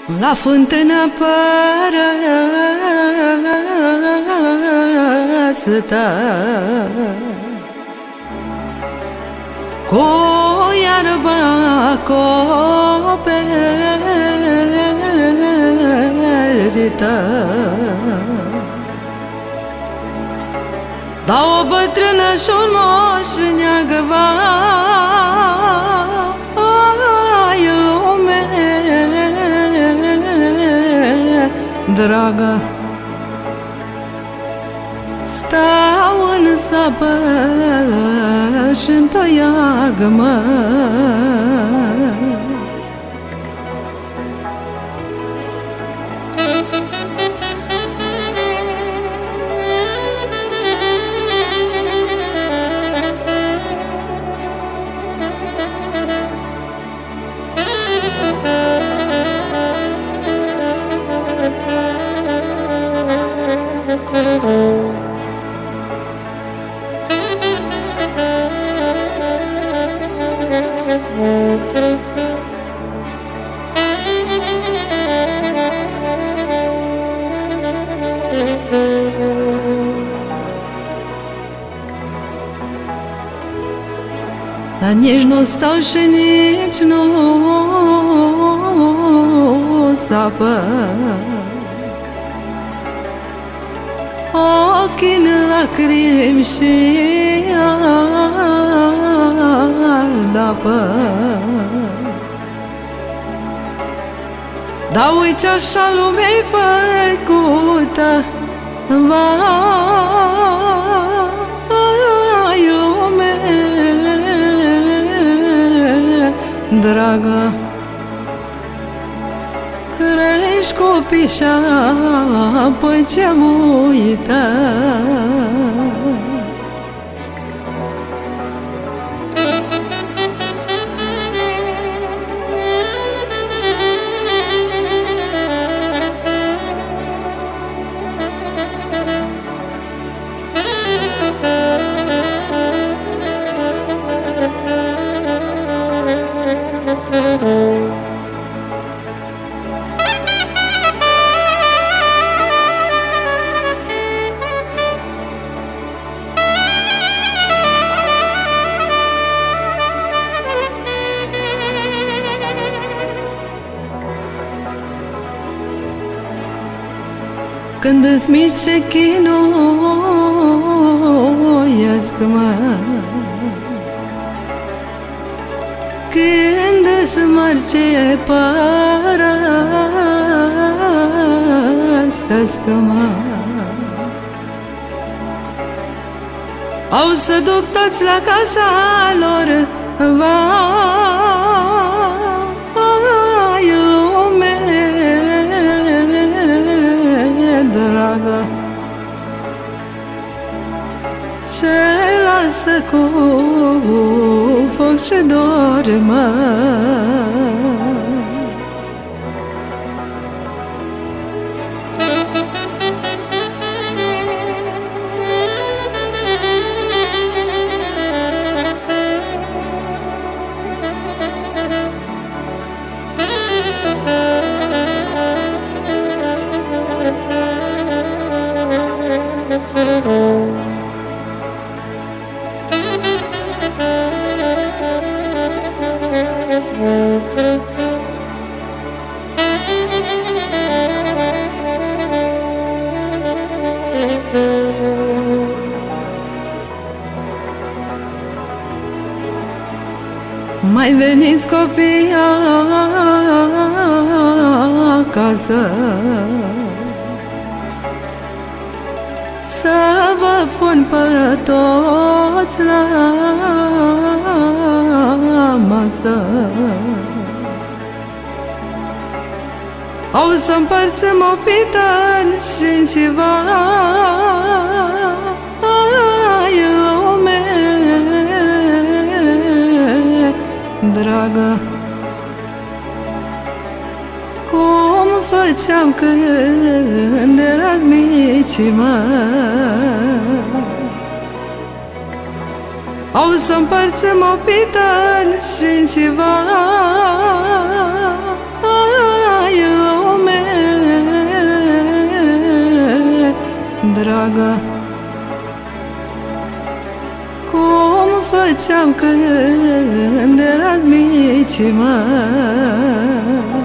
La fântână părăsătă, cu iarba acoperită, da o bătrână și un moș neagă vai lume dragă. Stau în sapă și-n tăiagă-mă, dar nici nu stau și nici nu sapă. Ochii-n lacrimi și adapă, dar uite așa lumea-i făcută, vai lume dragă. Crești copii și apoi ce uită, când-s mici ce chinuiesc-mă, când-s mari ce părăsesc-mă, au să duc toți la casa lor, vai lume dragă. Ce lasă cu foc și dormă, mai veniți copii acasă, să vă pun pe toți la masă. O să împărțim o pită și ceva, lume dragă. Cum făceam când erați mici, mă, o să împărțim o pită și ceva, dragă, cum făceam când erați mici, mă.